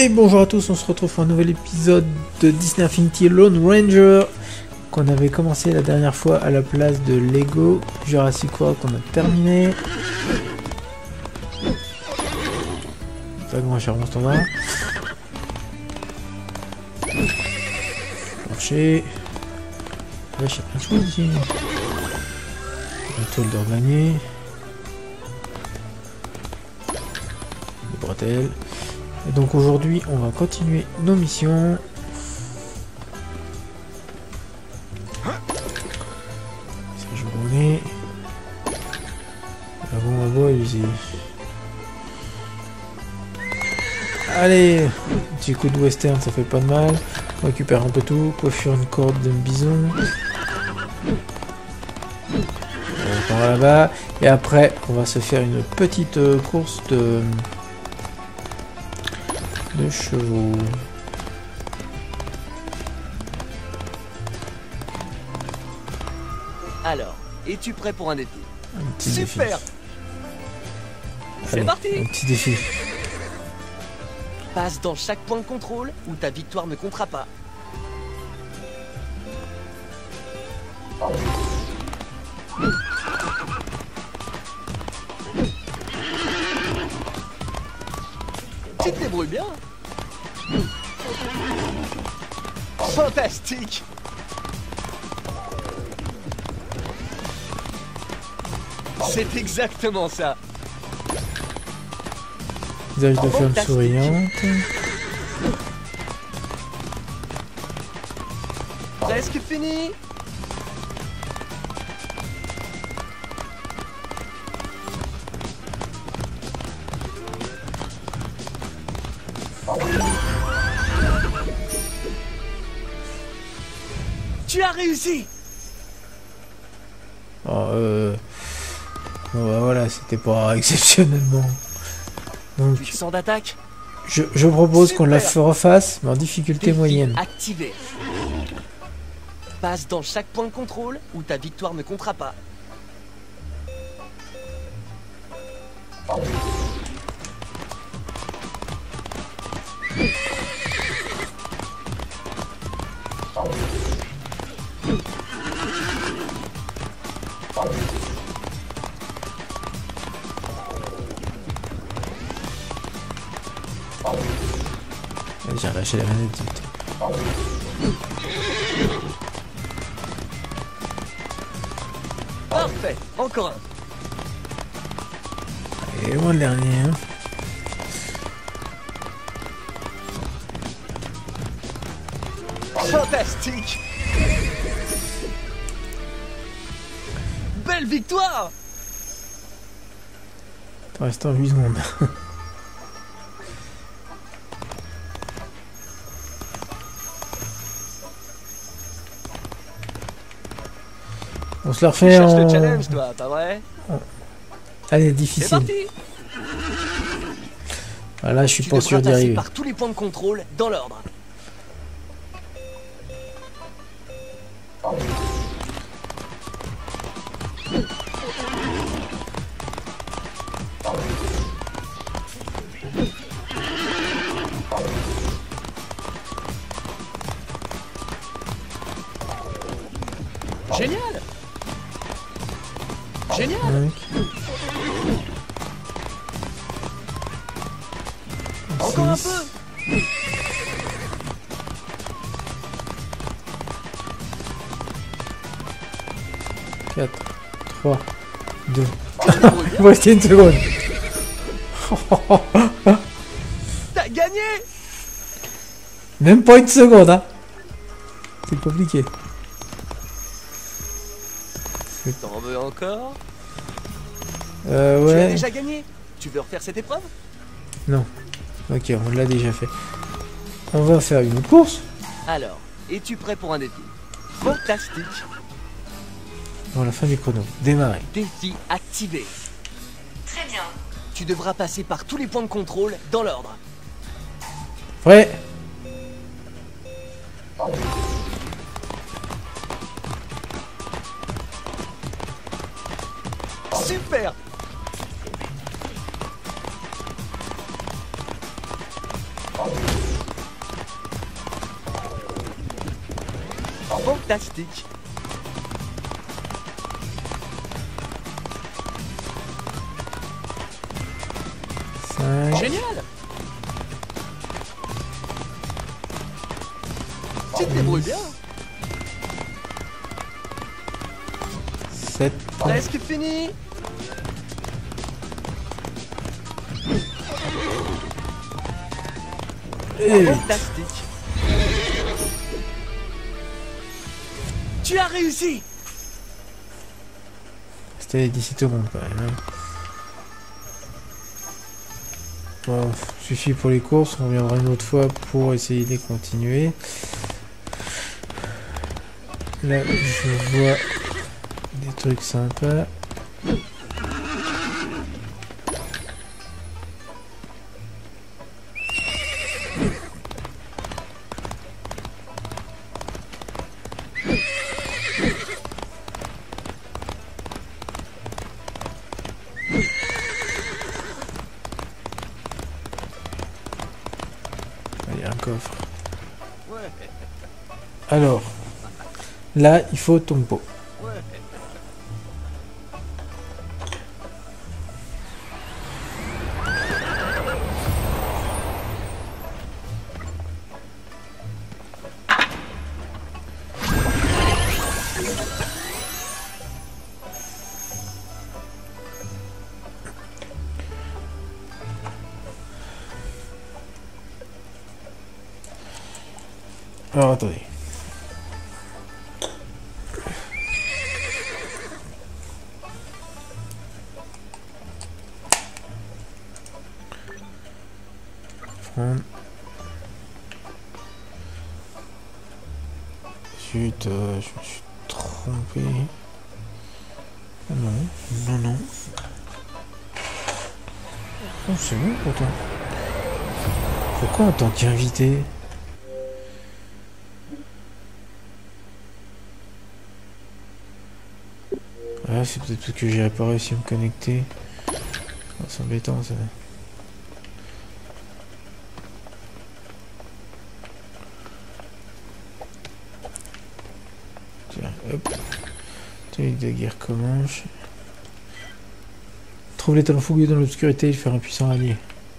Et bonjour à tous, on se retrouve pour un nouvel épisode de Disney Infinity Lone Ranger qu'on avait commencé la dernière fois à la place de Lego Jurassic World qu'on a terminé. Pas grand chargement standard. Marcher. Là, je sais pas de choses ici. La toile de gagner. Les bretelles. Et donc aujourd'hui, on va continuer nos missions. Ça joue au nez. La bombe à bois est usée. Allez, un petit coup de western, ça fait pas de mal. On récupère un peu tout. Coiffure une corde de bison. On va là-bas. Et après, on va se faire une petite course de chevaux. Alors, es-tu prêt pour un défi? Un petit Super défi. C'est Allez, parti. un petit défi. Passe dans chaque point de contrôle où ta victoire ne comptera pas. Tu te débrouilles bien. Fantastique. C'est exactement ça. Visage de femme Fantastique. souriante. Presque fini. Tu as réussi. Oh, bon, bah, voilà, c'était pas exceptionnellement. Donc, Puissant d'attaque. je propose qu'on la Super. refasse, mais en difficulté Défi moyenne. activé. Passe dans chaque point de contrôle où ta victoire ne comptera pas. J'ai relâché la manette. Parfait. Encore un. Et moi le dernier. Hein. Fantastique. Belle victoire. Il reste 8 secondes. On se la Tu refait cherches en... le challenge, toi, pas vrai? Allez, C'est difficile. parti. Voilà, je suis Tu pas devras sûr d'y passer arriver. par tous les points de contrôle dans l'ordre. Génial. Génial. 5, Encore un 6, peu. 4, 3, 2. Tu te débrouilles bien. Il me restait une seconde. T'as gagné. Même pas une seconde, hein. C'est compliqué. T'en veux encore? Tu as Ouais. déjà gagné. Tu veux refaire cette épreuve? Non. Ok, on l'a déjà fait. On va faire une autre course. Alors, es-tu prêt pour un défi? Fantastique. Bon, la fin du chrono. Démarrer. Défi activé. Très bien. Tu devras passer par tous les points de contrôle dans l'ordre. Prêt. Super. Fantastique. Génial. Tu te débrouilles bien. 7. Presque fini. Fantastique. Tu as réussi. C'était d'ici tout le monde quand même. Hein. Bon, suffit pour les courses, on reviendra une autre fois pour essayer de les continuer. Là, je vois des trucs sympas. Allez, un coffre. Alors, là, il faut ton pot. Alors, attendez. Prendre. Zut, je me suis trompé. Ah non, non, non. Oh, c'est bon pourtant. Pourquoi en tant qu'invité? Ah, c'est peut-être parce que j'ai pas réussi à me connecter. Oh, c'est embêtant ça. Tiens, hop. Technique de guerre commence. Trouve les talents fougueux dans l'obscurité et faire un puissant allié.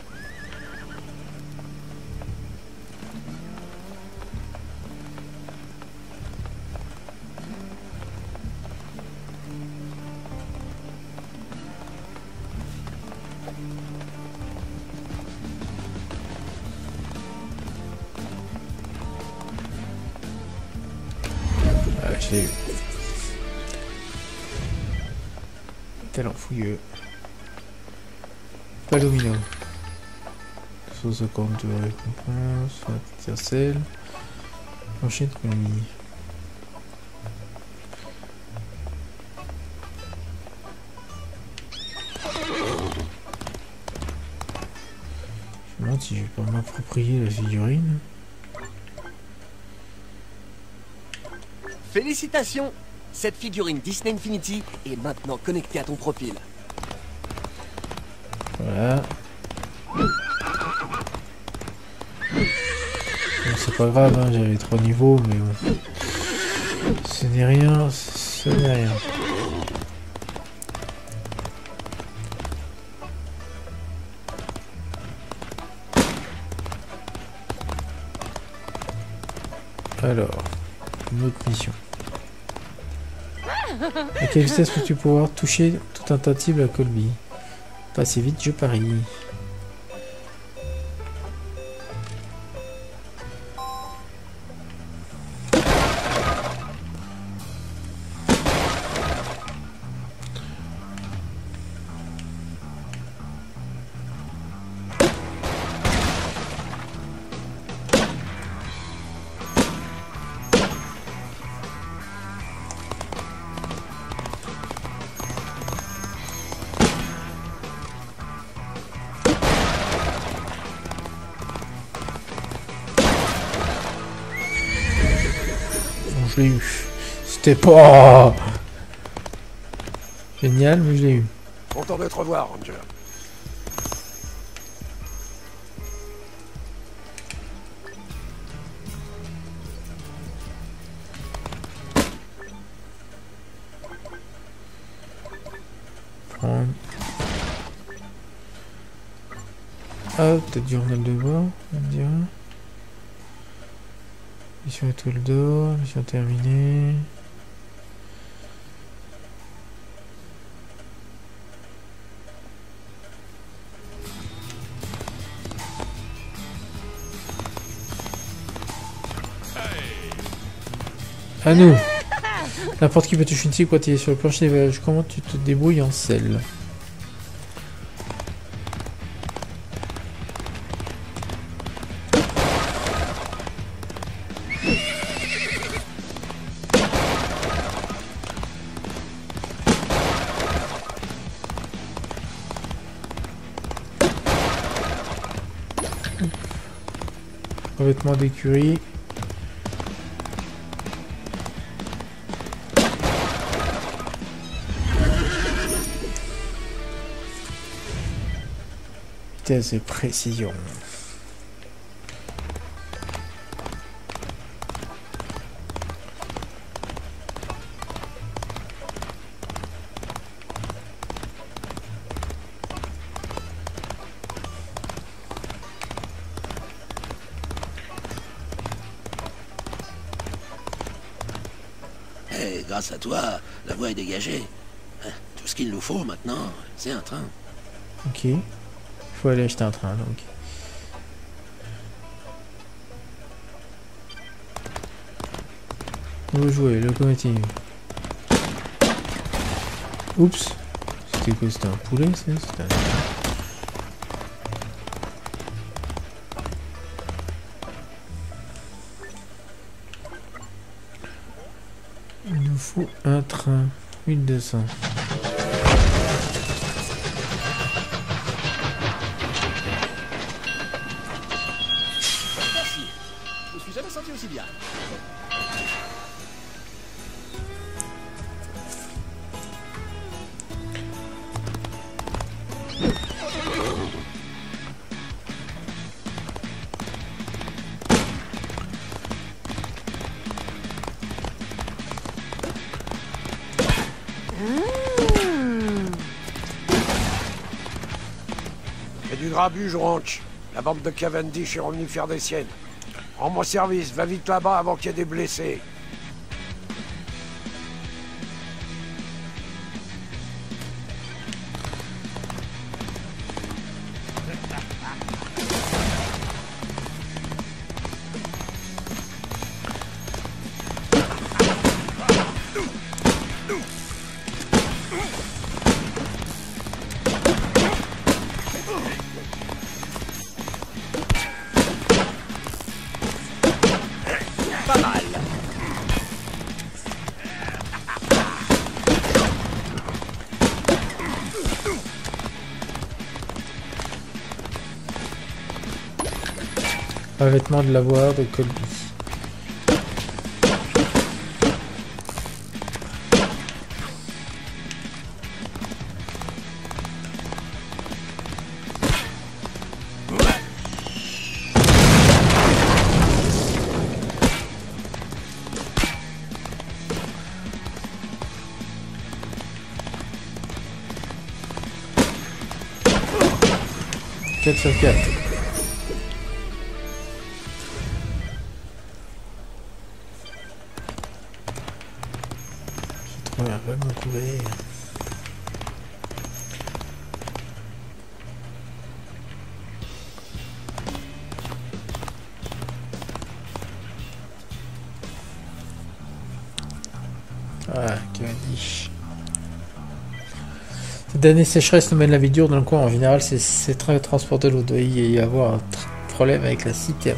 Ah, je l'ai eu. Talent fouilleux. Palomino. Sauce compte de récompense. Intercelle. Enchaîne économie. Je me demande si je vais pas m'approprier la figurine. Félicitations. Cette figurine Disney Infinity est maintenant connectée à ton profil. Voilà. Bon, c'est pas grave, hein, j'avais 3 niveaux, mais bon. Ce n'est rien, ce n'est rien. Alors, une autre mission. À quelle vitesse peux-tu pouvoir toucher tout un tas de cibles à Colby? Pas assez vite, je parie. Je l'ai eu. C'était pas génial, mais je l'ai eu. Content de te revoir, Ranger. Ah, peut-être du journal de bord, on dirait. Mission étoile d'or, mission terminée. À nous. N'importe qui peut toucher une cible quand il est sur le plancher des voyages. Comment tu te débrouilles en selle? Revêtement d'écurie. Vitesse et précision. Et grâce à toi, la voie est dégagée. Tout ce qu'il nous faut maintenant, c'est un train. Ok. Il faut aller acheter un train donc. On veut jouer, locomotive. Oups. C'était quoi? C'était un poulet ça? C'était un... Il nous faut un train. 1200. Merci. Je me suis jamais senti aussi bien. C'est du grabuge, Ranch. La bande de Cavendish est revenue faire des siennes. Rends-moi service, va vite là-bas avant qu'il y ait des blessés. Pas mal. Revêtement de lavoir de Colby. Sur 4. J'ai trouvé un wagon couvert. Ah, Cavendish. Cette année sécheresse nous mène la vie dure dans le coin. En général, c'est très transporté l'eau. Il doit y avoir un problème avec la citerne.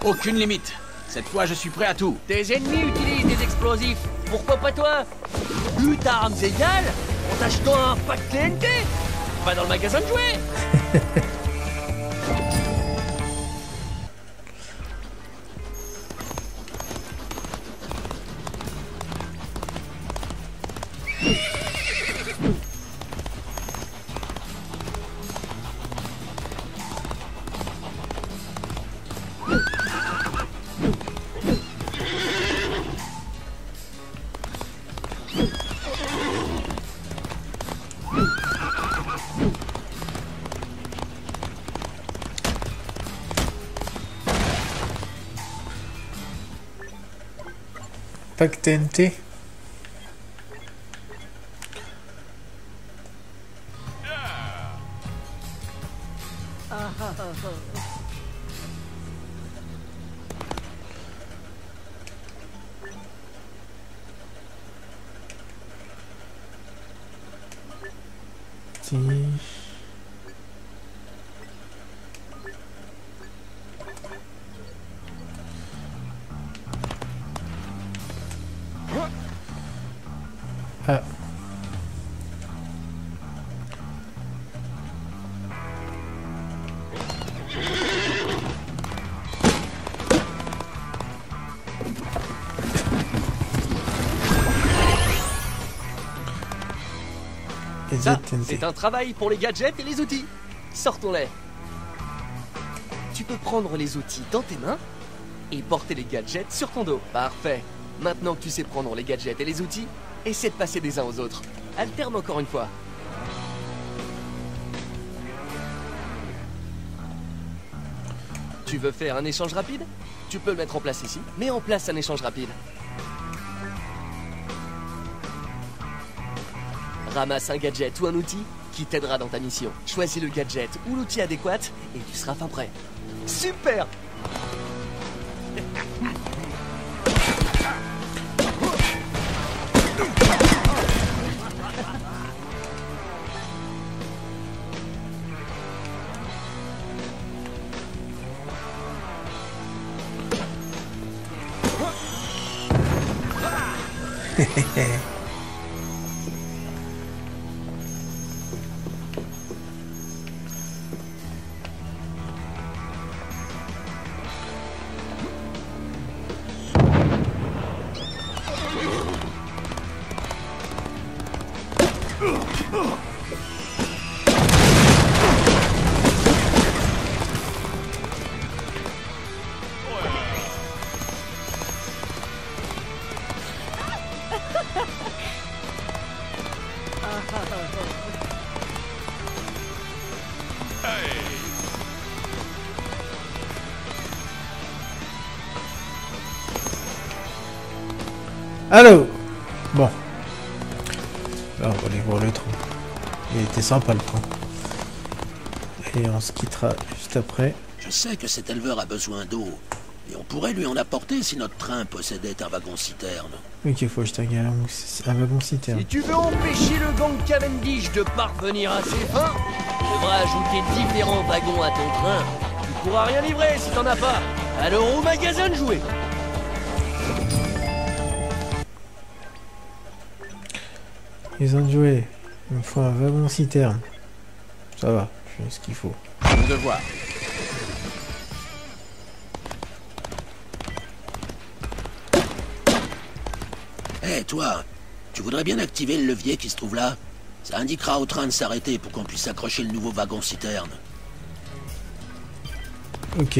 Aucune limite. Cette fois, je suis prêt à tout. Tes ennemis utilisent des explosifs. Pourquoi pas toi? Plus d'armes égales en t'achetant un pack TNT. Va dans le magasin de jouets. Pack TNT. Si. Ah. Ça, c'est un travail pour les gadgets et les outils. Sortons-les. Tu peux prendre les outils dans tes mains et porter les gadgets sur ton dos. Parfait. Maintenant que tu sais prendre les gadgets et les outils, essaie de passer des uns aux autres. Alterne encore une fois. Tu veux faire un échange rapide? Tu peux le mettre en place ici. Mets en place un échange rapide. Ramasse un gadget ou un outil qui t'aidera dans ta mission. Choisis le gadget ou l'outil adéquat et tu seras fin prêt. Super! Allô. Bon. Là, on va aller voir le train. Il était sympa le train. Et on se quittera juste après. Je sais que cet éleveur a besoin d'eau, mais on pourrait lui en apporter si notre train possédait un wagon-citerne. Ok, il faut acheter un wagon-citerne. Si tu veux empêcher le gang Cavendish de parvenir à ses fins, tu devras ajouter différents wagons à ton train. Tu pourras rien livrer si t'en as pas. Alors au magasin de jouets. Ils ont joué. Il me faut un wagon-citerne. Ça va, je fais ce qu'il faut. Mon devoir. Hé, toi, tu voudrais bien activer le levier qui se trouve là? Ça indiquera au train de s'arrêter pour qu'on puisse accrocher le nouveau wagon-citerne. Ok.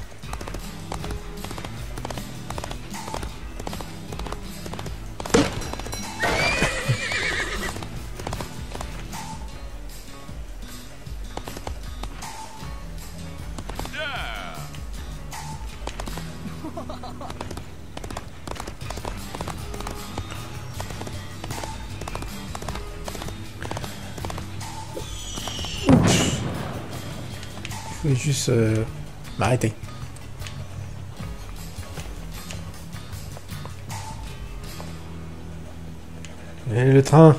Je vais juste m'arrêter. Et le train.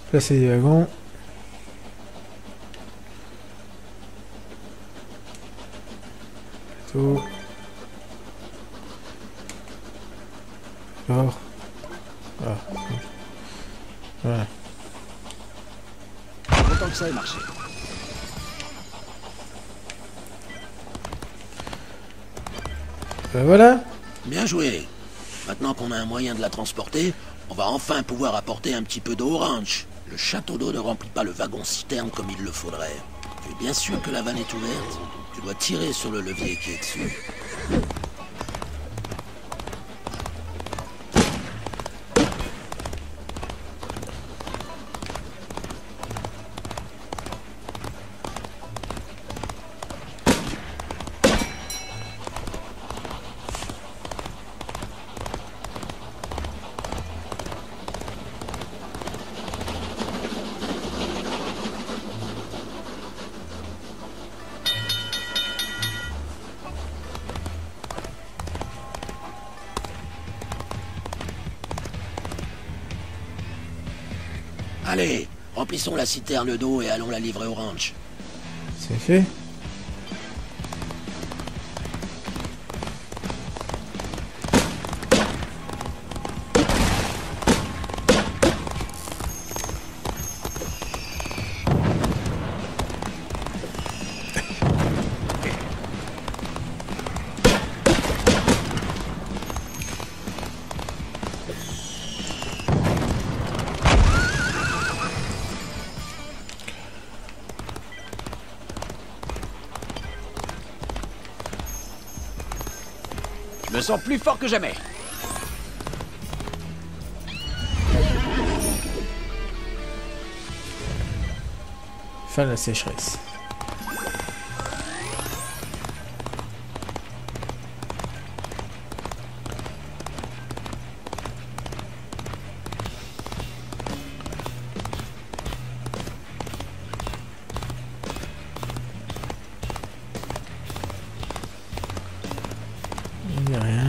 Placer des wagons. Tout. Alors. Ah. Voilà. Autant que ça ait marché. Ben voilà. Bien joué. Maintenant qu'on a un moyen de la transporter, on va enfin pouvoir apporter un petit peu d'eau au ranch. Le château d'eau ne remplit pas le wagon-citerne comme il le faudrait. Tu es bien sûr que la vanne est ouverte? Tu dois tirer sur le levier qui est dessus. Allez, remplissons la citerne d'eau et allons la livrer au ranch. C'est fait. Je me sens plus fort que jamais. Fin de la sécheresse. Il n'y a rien.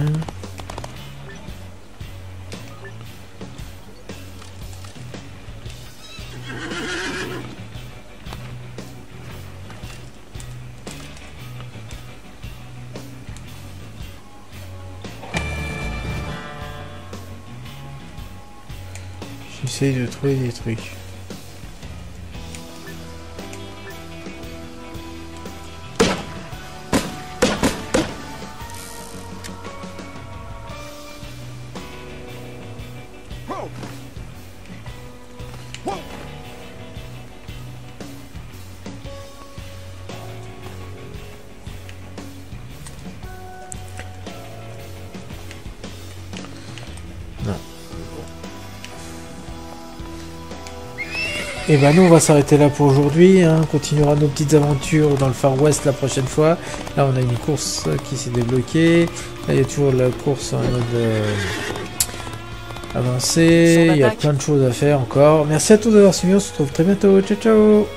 J'essaye de trouver des trucs. Et ben nous on va s'arrêter là pour aujourd'hui, hein. On continuera nos petites aventures dans le Far West la prochaine fois. Là on a une course qui s'est débloquée. Là il y a toujours la course en mode avancée. Il y a plein de choses à faire encore. Merci à tous d'avoir suivi, on se retrouve très bientôt. Ciao ciao.